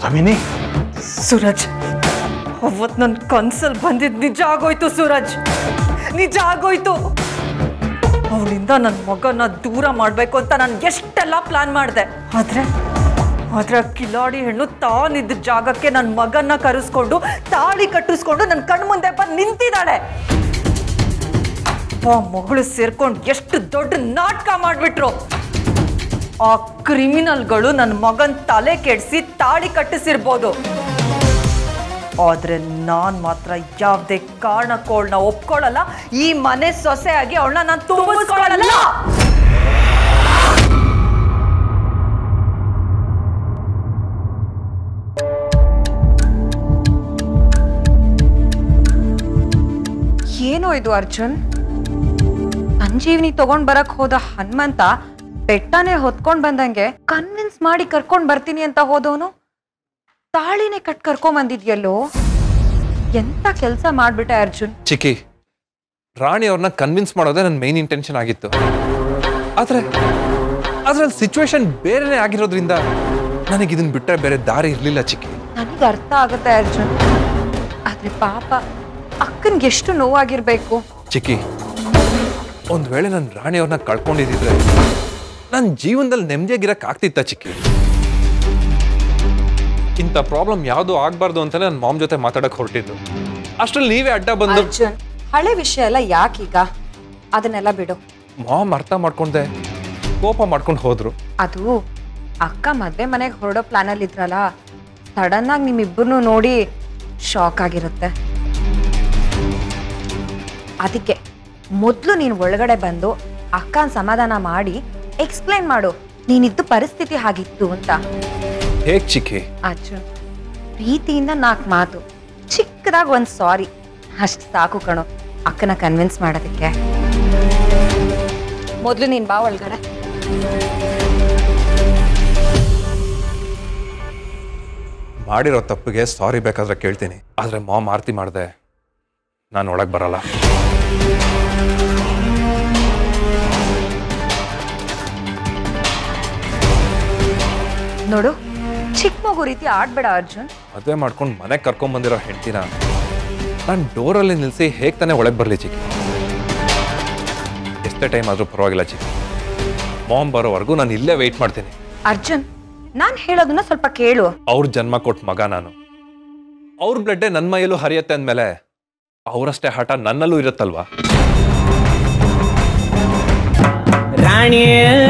ಸೌಧಾಮಿನಿ ಸೂರಜ್ ಅವತ್ತು ನನ್ನ ಕನ್ಸಲ್ಲಿ ಬಂದಿದ್ದು ನಿಜ ಆಗೋಯ್ತು ಸೂರಜ್, ನಿಜ ಆಗೋಯ್ತು. ಅವಳಿಂದ ನನ್ನ ಮಗನ ದೂರ ಮಾಡಬೇಕು ಅಂತ ನಾನು ಎಷ್ಟೆಲ್ಲ ಪ್ಲಾನ್ ಮಾಡಿದೆ. ಆದ್ರೆ ಕಿಲಾಡಿ ಹೆಣ್ಣು ತಾನಿದ್ದ ಜಾಗಕ್ಕೆ ನನ್ನ ಮಗನ್ನ ಕರೆಸ್ಕೊಂಡು ತಾಳಿ ಕಟ್ಟಿಸ್ಕೊಂಡು ನನ್ನ ಕಣ್ಮುಂದೆ ಬಂದು ನಿಂತಿದ್ದಾಳೆ. ಆ ಮಗಳು ಸೇರ್ಕೊಂಡು ಎಷ್ಟು ದೊಡ್ಡ ನಾಟಕ ಮಾಡಿಬಿಟ್ರು. ಆ ಕ್ರಿಮಿನಲ್ಗಳು ನನ್ನ ಮಗನ ತಲೆ ಕೆಡಿಸಿ ತಾಳಿ ಕಟ್ಟಿಸಿರ್ಬೋದು, ಆದ್ರೆ ನಾನ್ ಮಾತ್ರ ಯಾವುದೇ ಕಾರಣಕ್ಕೂ ಅವಳನ್ನ ಒಪ್ಕೊಳ್ಳಲ್ಲ. ಈ ಮನೆ ಸೊಸೆಯಾಗಿ ಅವಳನ್ನ ನಾನು ತುಂಬಿಸ್ಕೊಳ್ಳಲ್ಲ. ಏನೋ ಇದು ಅರ್ಜುನ್, ಸಂಜೀವಿನಿ ತಗೊಂಡ್ ಬರಕ್ ಹೋದ ಹನುಮಂತ ಬೆಟ್ಟನೇ ಹೊತ್ಕೊಂಡ್ ಬಂದಂಗೆ ಕನ್ವಿನ್ಸ್ ಮಾಡಿ ಕರ್ಕೊಂಡ್ ಬರ್ತೀನಿ ಅಂತ ಹೋದವನು ತಾಳಿನೇ ಕರ್ಕೊಂಡ್ ಬಂದಿದ್ಯಲ್ಲೋ. ಎಂತ ಕೆಲಸ ಮಾಡ್ಬಿಟ್ಟೆ ಅರ್ಜುನ್. ಚಿಕ್ಕಿ, ರಾಣಿ ಅವ್ರನ್ನ ಕನ್ವಿನ್ಸ್ ಮಾಡೋದೇ ನನ್ನ ಮೇನ್ ಇಂಟೆನ್ಷನ್ ಆಗಿತ್ತು. ಆದ್ರೆ ಸಿಚುವೇಶನ್ ಬೇರೆನೇ ಆಗಿರೋದ್ರಿಂದ ನನಗೆ ಇದನ್ನ ಬಿಟ್ಟರೆ ಬೇರೆ ದಾರಿ ಇರ್ಲಿಲ್ಲ ಚಿಕ್ಕಿ. ನನಗೆ ಅರ್ಥ ಆಗುತ್ತೆ ಅರ್ಜುನ್, ಆದ್ರೆ ಪಾಪ ಅಕ್ಕನ್ಗೆ ಎಷ್ಟು ನೋವಾಗಿರ್ಬೇಕು. ಚಿಕ್ಕಿ, ಒಂದ್ ವೇಳೆ ನಾನು ರಾಣಿ ಅವ್ರನ್ನ ಕಳ್ಕೊಂಡಿದ್ರೆ ನನ್ನ ಜೀವನದಲ್ಲಿ ನೆಮ್ಮದಿಯಾಗಿರಕ್ ಆಗ್ತಿತ್ತ ಚಿಕ್ಕಿ. ಇಂಥ ಪ್ರಾಬ್ಲಮ್ ಯಾವುದು ಆಗ್ಬಾರ್ದು ಅಂತ ನನ್ನ ಮಾಮ್ ಜೊತೆ ಮಾತಾಡಕ್ ಹೊರಟಿದ್ದು. ಅಷ್ಟ್ರಲ್ಲಿ ನೀವೇ ಅಡ್ಡ ಬಂದು. ಅರ್ಜುನ್, ಹಳೆ ವಿಷಯ ಎಲ್ಲ ಯಾಕೀಗ, ಅದನ್ನೆಲ್ಲ ಬಿಡು. ಮಾಮ್ ಅರ್ಥ ಮಾಡ್ಕೊಂಡೆ ಕೋಪ ಮಾಡ್ಕೊಂಡು ಹೋದ್ರು. ಅದು ಅಕ್ಕ ಮದ್ವೆ ಮನೆಗೆ ಹೊರಡೋ ಪ್ಲಾನ್ ಅಲ್ಲಿ ಇದ್ರಲ್ಲ, ಸಡನ್ ಆಗಿ ನಿಮ್ಮಿಬ್ಬರನ್ನು ನೋಡಿ ಶಾಕ್ ಆಗಿರುತ್ತೆ. ಅದಕ್ಕೆ ಮೊದಲು ನೀನು ಒಳಗಡೆ ಬಂದು ಅಕ್ಕನ ಸಮಾಧಾನ ಮಾಡಿ ಎಕ್ಸ್ಪ್ಲೈನ್ ಮಾಡು, ನೀನಿದ್ದು ಪರಿಸ್ಥಿತಿ ಹಾಗಿತ್ತು ಅಂತ. ಹೇಗ್ ಚಿಕ್ಕಿ? ಅರ್ಜುನ್, ಪ್ರೀತಿಯಿಂದ 4 ಮಾತು, ಚಿಕ್ಕದಾಗಿ ಒಂದು ಸಾರಿ, ಅಷ್ಟು ಸಾಕು ಕಣೋ ಅಕ್ಕನ ಕನ್ವಿನ್ಸ್ ಮಾಡೋದಕ್ಕೆ. ಮೊದಲು ನೀನು ಬಾ ಒಳಗಡೆ. ಮಾಡಿರೋ ತಪ್ಪಿಗೆ ಸಾರಿ ಬೇಕಾದ್ರೆ ಕೇಳ್ತೀನಿ, ಆದ್ರೆ ಮಾಮ್ ಆರ್ತಿ ಮಾಡ್ದೆ ನಾನು ಒಳಗೆ ಬರಲ್ಲ. ನೋಡು, ಚಿಕ್ಕ ಮಗು ರೀತಿ ಆಡ್ಬೇಡ ಅರ್ಜುನ್. ಮದುವೆ ಮಾಡ್ಕೊಂಡು ಮನೆಗೆ ಕರ್ಕೊಂಡ್ ಬಂದಿರೋ ಹೆಂಡ್ತಿನ ನಾನು ಡೋರಲ್ಲಿ ನಿಲ್ಸಿ ಹೇಗೆ ತಾನೇ ಒಳಗೆ ಬರಲಿ ಚಿಕ್ಕಿ? ಎಷ್ಟೇ ಟೈಮ್ ಆದ್ರೂ ಪರವಾಗಿಲ್ಲ ಚಿಕ್ಕಿ, ಮಾಮ್ ಬರೋವರೆಗೂ ನಾನು ಇಲ್ಲೇ ವೆಯ್ಟ್ ಮಾಡ್ತೀನಿ. ಅರ್ಜುನ್, ನಾನು ಹೇಳೋದನ್ನ ಸ್ವಲ್ಪ ಕೇಳು. ಅವ್ರ ಜನ್ಮ ಕೊಟ್ಟ ಮಗ ನಾನು, ಅವ್ರ ಬ್ಲಡ್ಡೇ ನನ್ನ ಮೈಯಲ್ಲೂ ಹರಿಯತ್ತೆ ಅಂದಮೇಲೆ ಅವರಷ್ಟೇ ಹಠ ನನ್ನಲ್ಲೂ ಇರುತ್ತಲ್ವಾ? ರಾಣಿಯೇ